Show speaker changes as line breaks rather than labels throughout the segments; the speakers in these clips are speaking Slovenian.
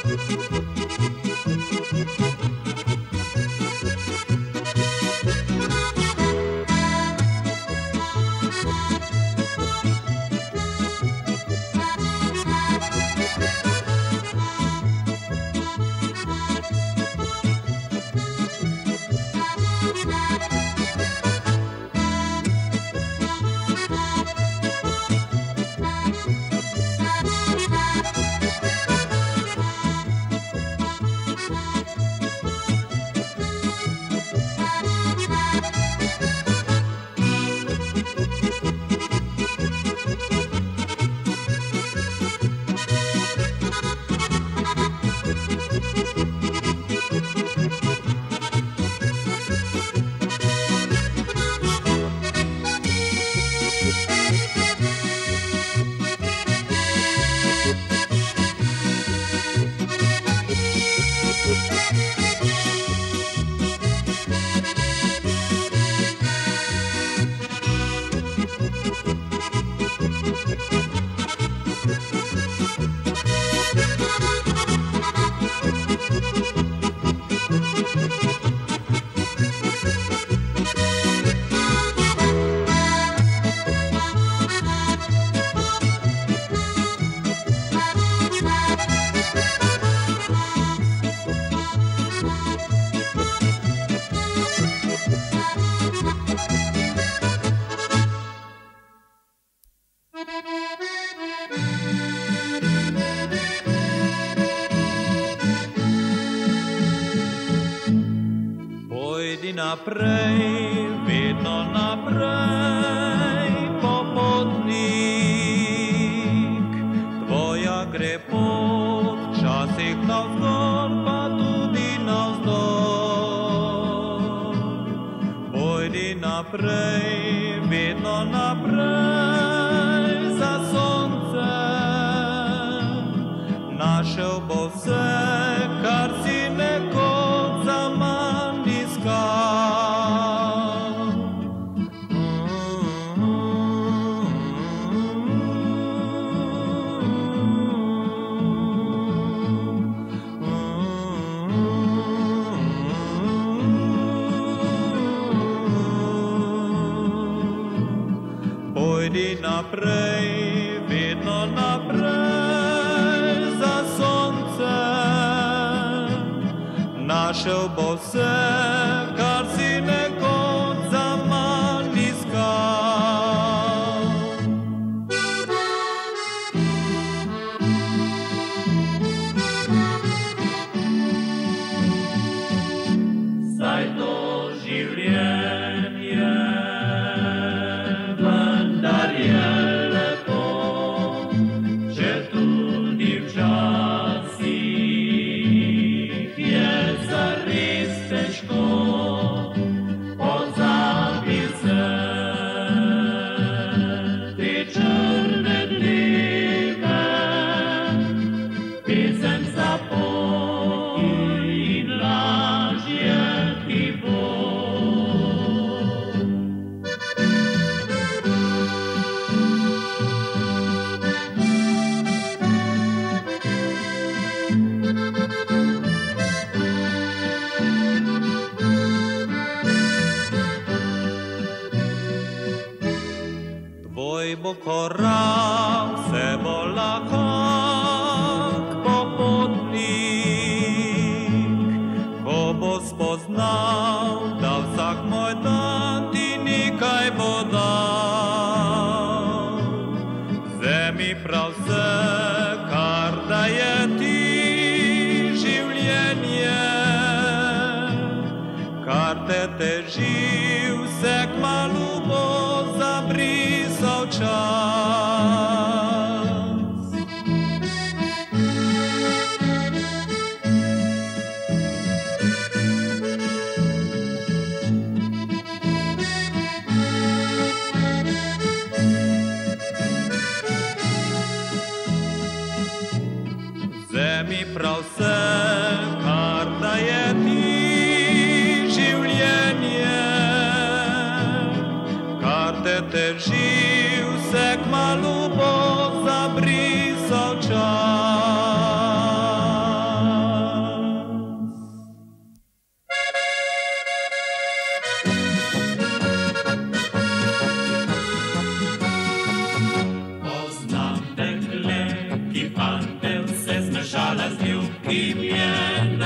Naprej, vedno naprej, popotnik. Tvoja gre pot, včasih navzgor, pa tudi navzdol. Pojdi naprej, vedno naprej, za sonce. Našel bo vse, kar si nekoč zaman iskal. Pojdi naprej, vedno naprej, za sonce. Našel bo vse, kar si nekoč zaman iskal. Saj to življenje vendar je lepo, če tudi včasih je zares težko. Pozabi se te črne dneve, pesem zapoj in lažje ti bo. Tvoj bo korak, vse bo lahak, popotnik. Ko bo spoznal, da vsak moj dan ti nekaj bo dal. Vzemi prav vse, kar daje ti življenje, kar te teži, vse kmalu bo zabrisal čas. Vzemi prav vse, kar daje ti življenje,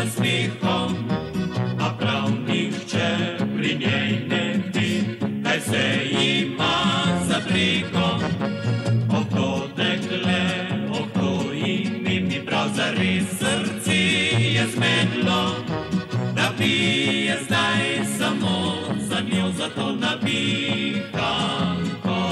nasmihom, a prav nihče pri njej ne vdi, kaj se ima za brigo. Oh, to dekle, oh, to ime mi prav zares srce je zmedlo, da pije zdaj samo za njo, zato nabihanko.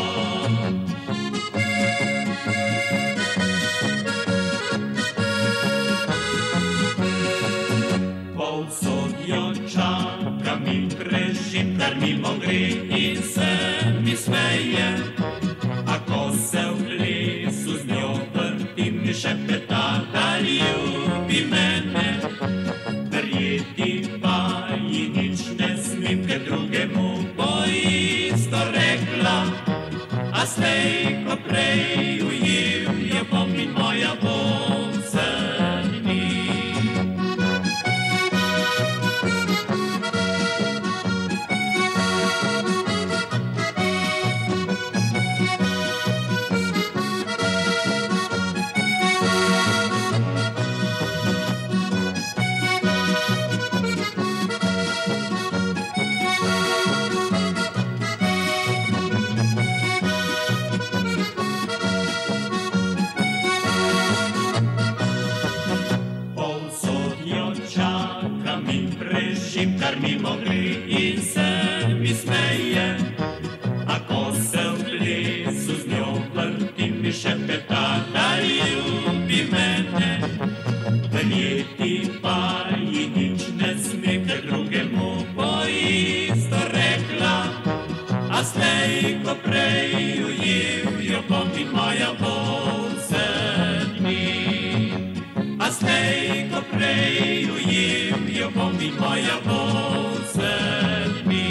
Povsod jo čakam in prežim, kar mimo gre in se mi smeje. Ako se v lesu z njo vrtim, mi šepeta, da ljubi mene. Verjeti pa ji nič ne smem, ker drugemu bo isto rekla, a slej ko prej ujel je bom in moja bom se dni. Kar mimo gre in se mi smeje, ako se v lesu z njo vrtim, mi šepeta, da ljubi mene. Verjeti pa ji nič ne sme, ker drugemu bo isto rekla, a slej ko prej ujel jo bom in moja bo se dni. A slej ko prej ujel jo bom in moja bo se dni.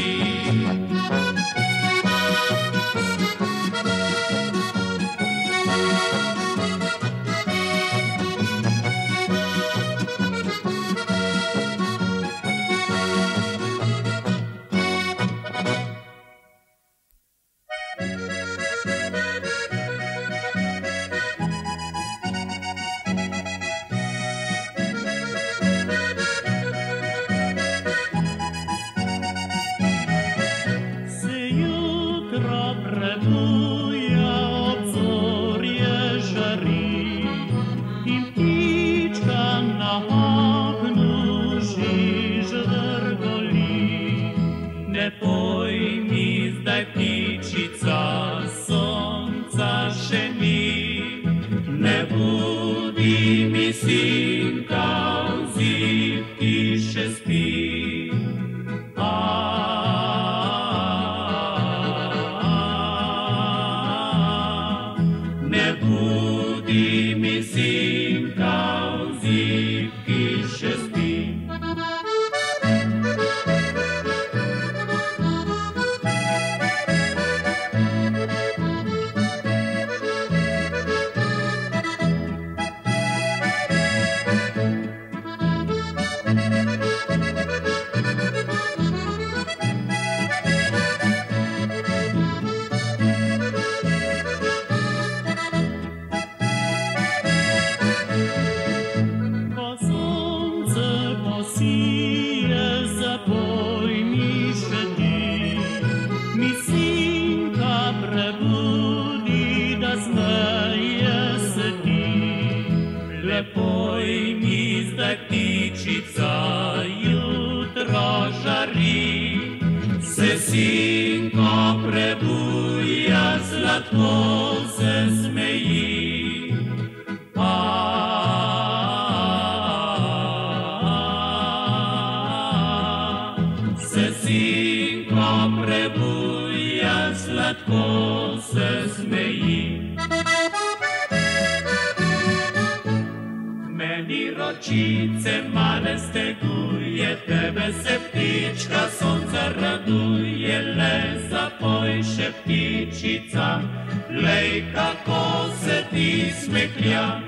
Ročice male steguje, tebe se ptička sonca raduje, le zapoj še ptičica, lej kako se ti smehlja.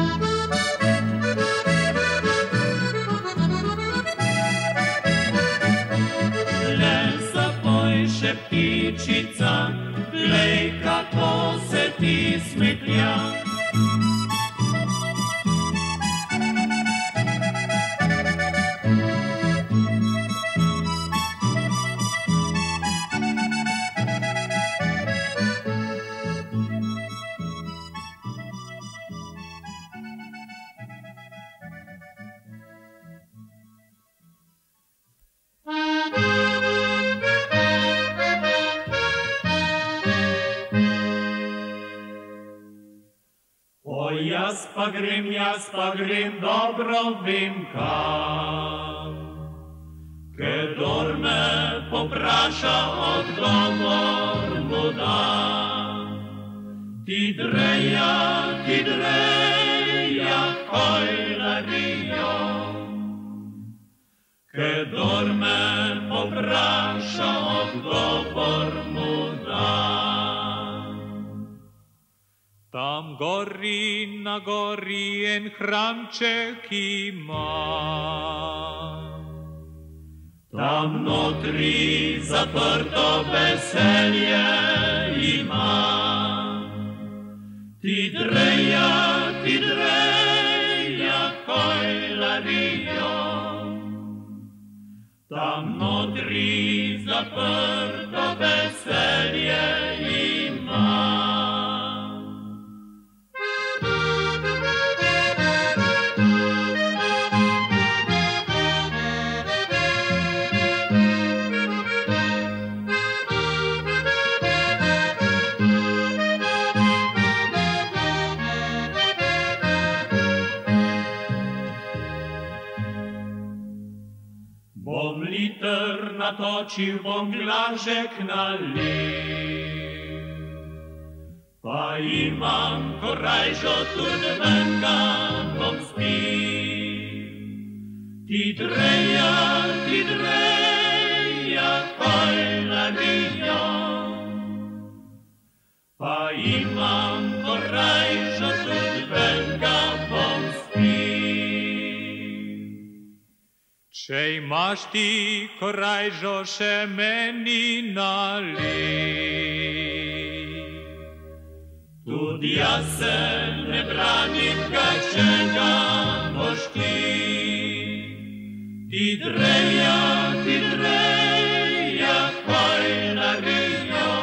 Le zapoj še ptičica, lej kako se ti smehlja. Jaz pa grem dobro vem kam. Kedor me popraša, odgovor mu dam. Ti dreja, hojlarijo. Kedor me popraša, odgovor mu dam. Tam gori na gori en hramček ima. Tam notri zaprto veselje ima. Ti dreja, hojlarijo. Tam notri zaprto veselje ima. Bom liter natočil, bom glažek nalil, pa imam korajžo tudi venga bom spil. Ti dreja, hojlarijo, pa imam korajžo tudi venga bom spil. Če imaš ti korajžo, še meni nalij. Tudi jaz se ne branim, kaj če ga boš ti. Ti dreja, hojlarijo.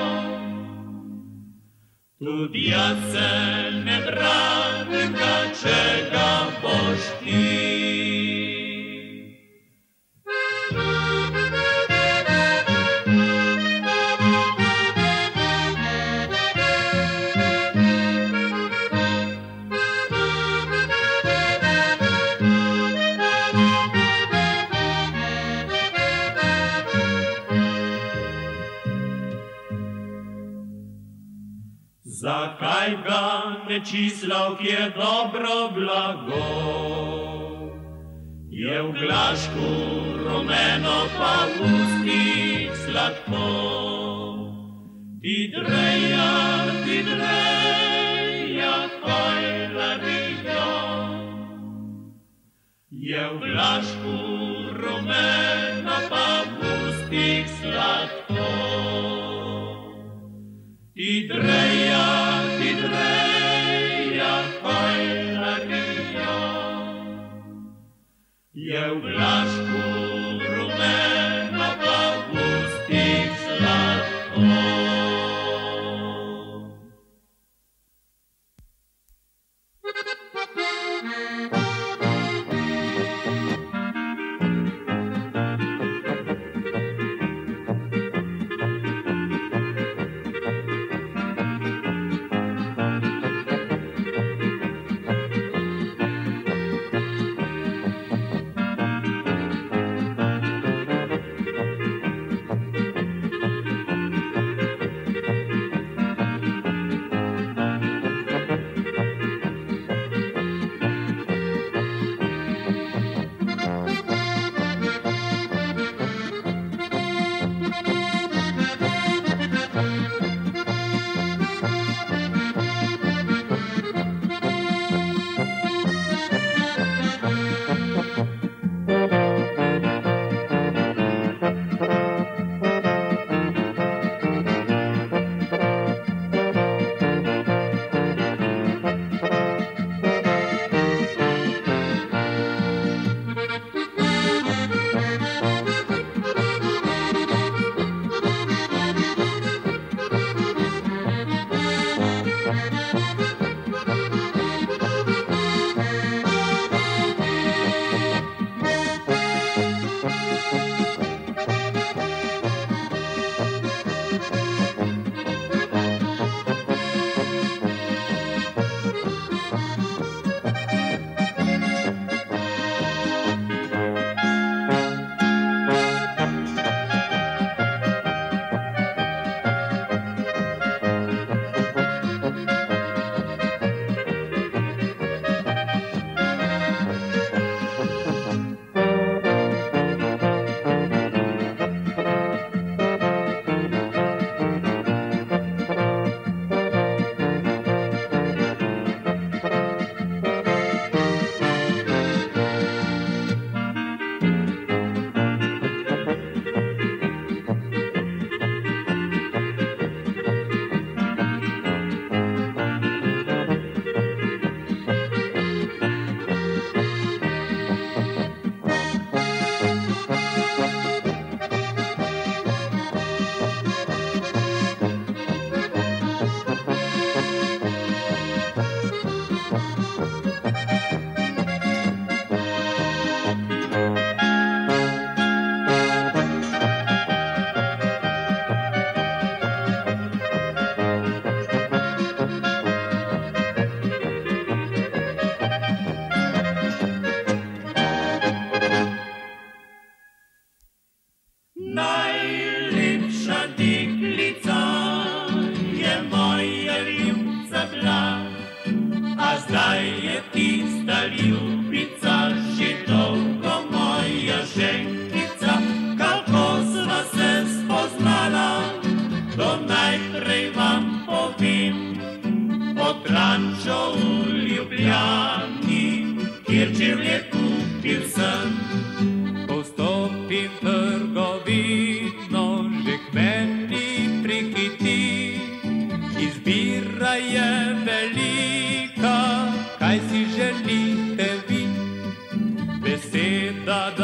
Tudi jaz se ne branim, kaj če ga boš ti. Zakaj ga ne čislav, ki je dobro blago? Je v glašku rumeno, pa v ustih sladko. Ti dreja, hojlarijo. Je v glašku rumeno, pa v ustih sladko. Ti dreja, hojlarijo. Je v glašku rumeno, pa v ustih sladko.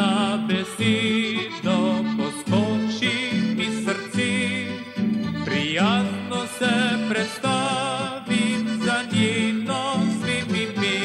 za besedo poskoči mi srce, prijazno se predstavim za njeno svim ime.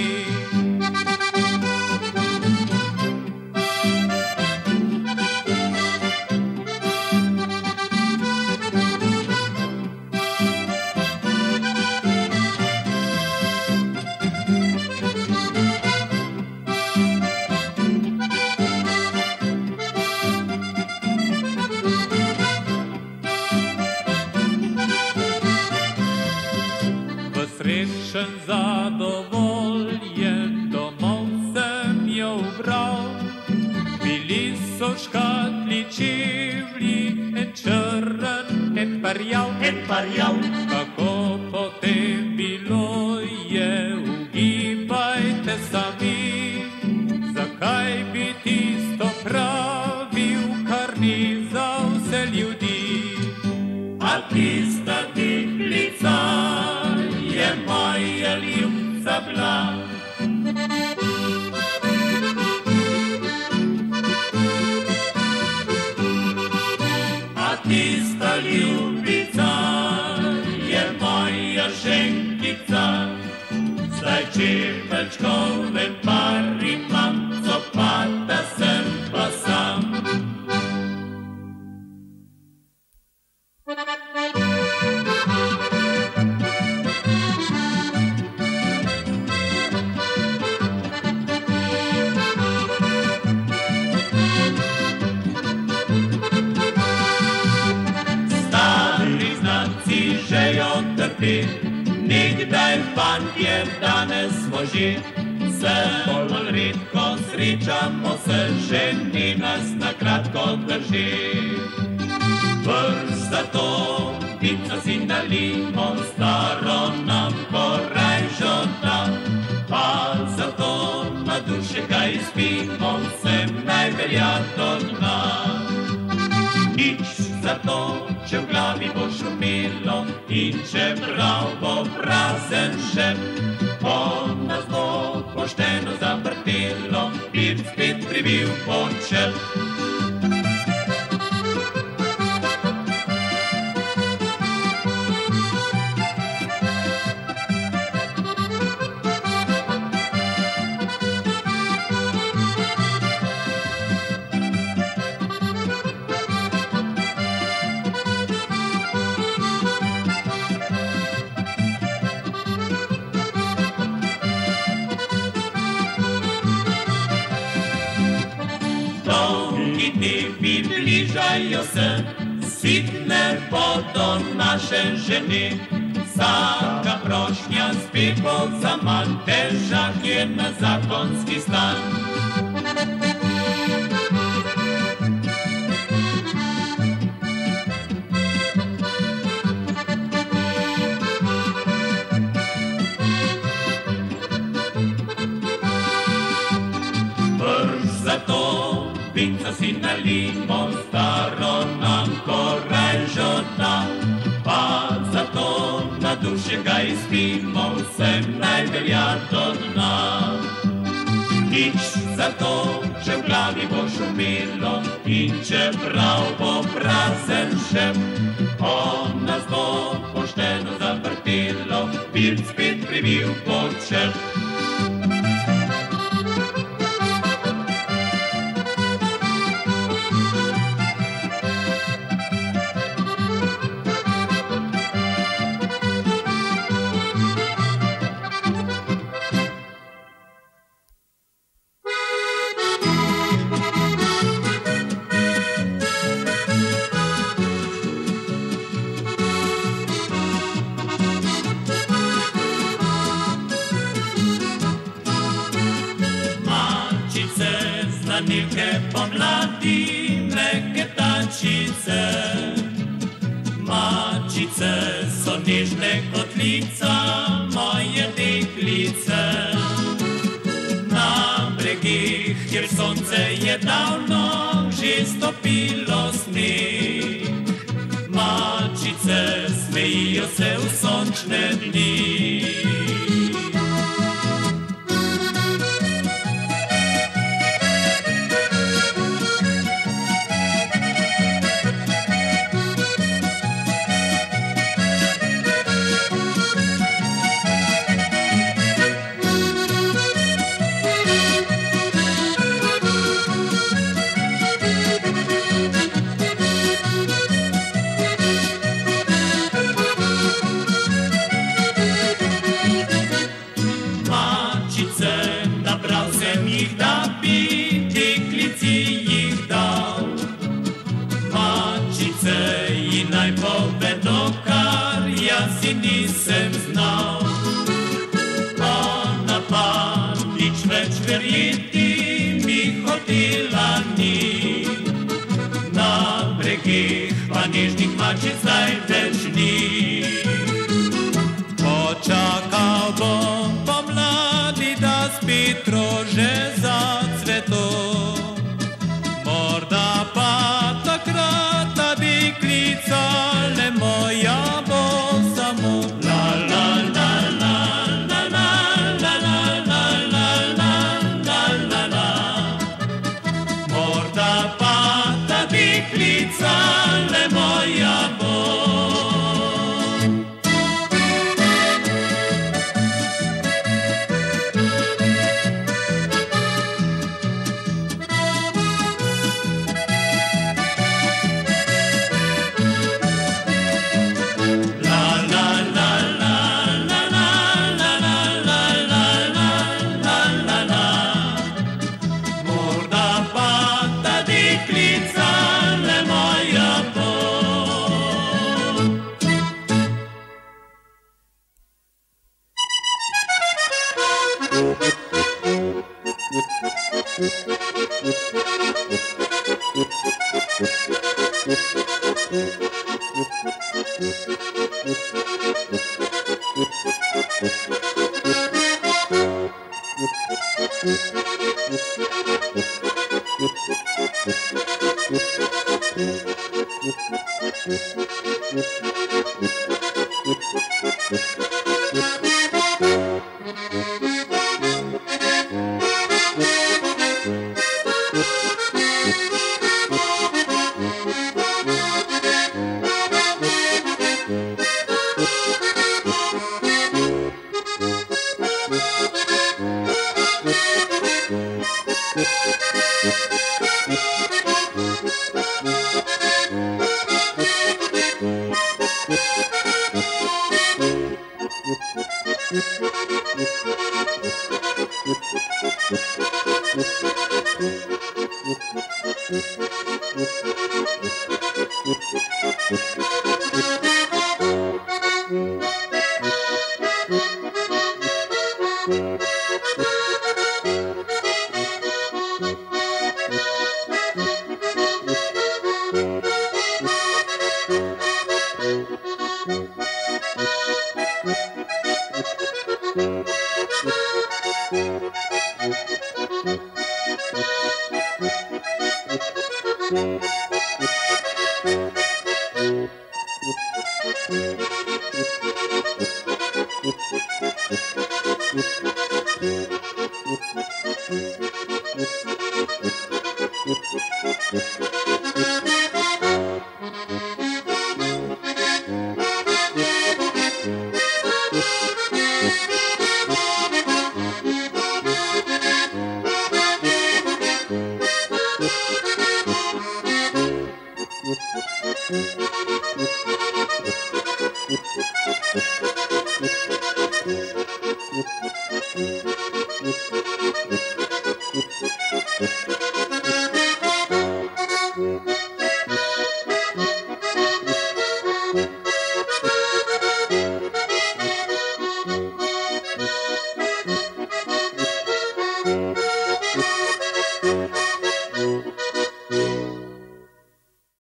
Srečen, zadovoljen, domov sem jo ubral. Bili so škatli čevlji, en črn, en parjav. Kako potem bilo je, ugibajte sami, zakaj bi tisto pravil, kar ni za vse ljudi. A tista deklica je moja ljubca bila. A tista ljubica je moja ženkica. Zdaj čeveljčkov en par imam, copata sem pa sam. Nekdaj fantje, danes možje, se bolj redko srečamo, se ženi nas na kratko drži. Vrš zato pico si nalimo, staro nam korajžo da, pa zato na duše kaj spimo, vsem naj velja do dna. Nič zato, če v glavi bo šumilo in čeprav bo prazen žep, bo nas bo pošteno zavrtelo, pir spet privil počep. Dnevi bližajo se, sitne bodo naše žene. Vsaka prošnja spet bo zaman, težak je na zakonski stan. Vrš zato pico si nalimo, staro nam korajžo da, pa zato na duše ga izpimo, vsem naj velja do dna. Nič zato, če v glavi bo šumilo in čeprav bo prazen žep, on nas bo pošteno zavrtelo, pir spet privil počep. Znanilke pomladi, meketačice. Mačice so nežne kot lica, moje deklice. Na bregih, kjer sonce je davno že stopilo sneg, mačice smejijo se v sončne dni.
lani. Na bregih pa nežnih mačic zdaj več ni. Počakal bom pomladi, da spet rože zacveto. Morda pa takrat ta deklica le moja bo samo. La la la la la la la la la la la la la la. Morda pa ta deklica le moja bo.